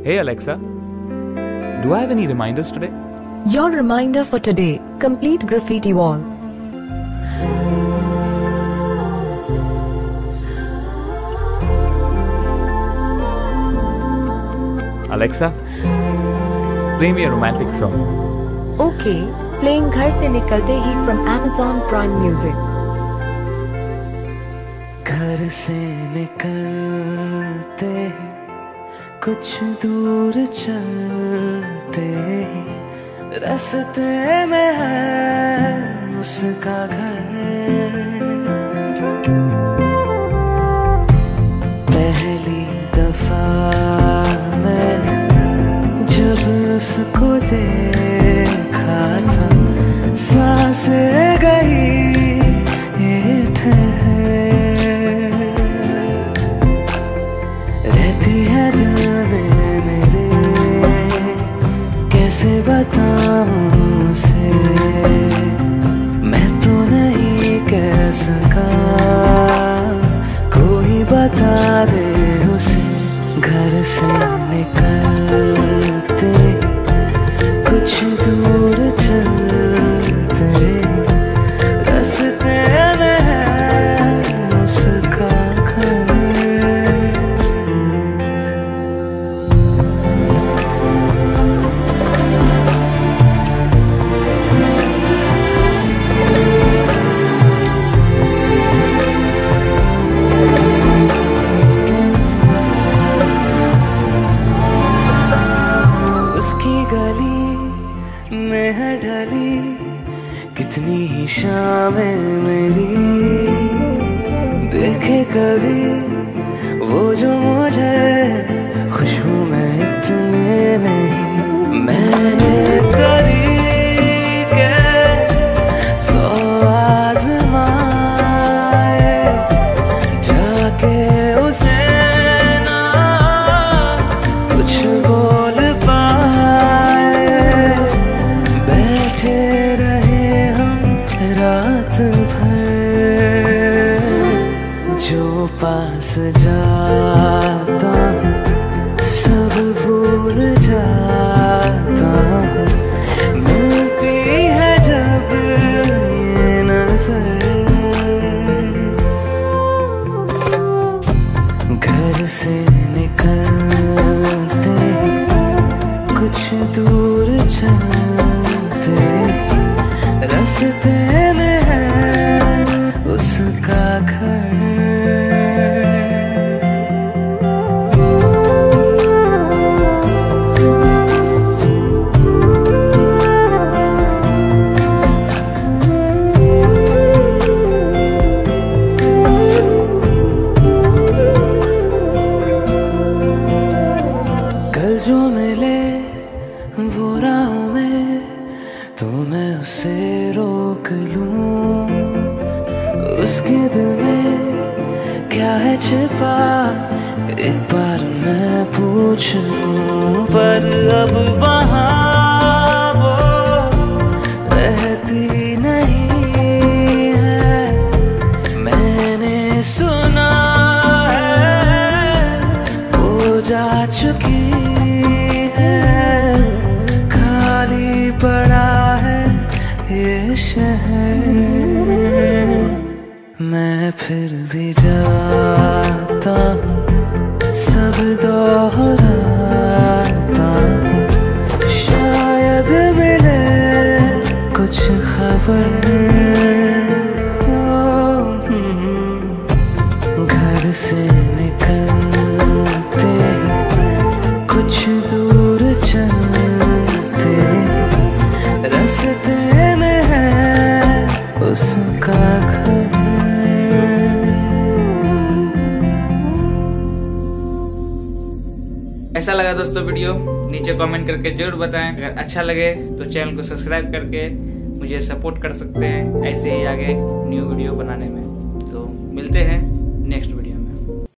Hey Alexa, do I have any reminders today? Your reminder for today, complete graffiti wall. Alexa, play me a romantic song. Okay, playing घर से निकलते ही from Amazon Prime Music. घर से निकलते ही कुछ दूर चलते ही रास्ते में है उसका घर। पहली दफा मैंने जब उसको देखा था सांसें गई ये ठहर। रहती है दिल में मेरे कैसे बताऊं उसे, मैं तो नहीं कह सका कोई बता दे उसे। घर से निकलते कुछ दूर चलते रास्ते में है उसका घर। में है ढली कितनी ही शामें मेरी, देखे कभी वो जो मुझे खुशबू में इतने नहीं। मैंने तरीके सौ आज़माए जाके उसे ना कुछ बोल रात भर। जो पास जाता हूँ सब भूल जाता हूँ, मिलती है जब ये नजर। घर से निकलते कुछ दूर चलते रास्ते में है उसका घर। कल जो मिले वो राहों में तो मैं उसे रोक लूं, उसके दिल में क्या है छिपा एक बार मैं पूछ लूं। पर अब वहाँ वो रहती नहीं है, मैंने सुना है वो जा चुकी है। खाली पड़ा ये शहर, मैं फिर भी जाता हूँ सब दोहराता हूँ, शायद मिले कुछ खबर। घर से निकलते कुछ दूर चलते रास्ते में है उसका घर। ऐसा लगा दोस्तों वीडियो, नीचे कमेंट करके जरूर बताएं। अगर अच्छा लगे तो चैनल को सब्सक्राइब करके मुझे सपोर्ट कर सकते हैं ऐसे ही आगे न्यू वीडियो बनाने में। तो मिलते हैं नेक्स्ट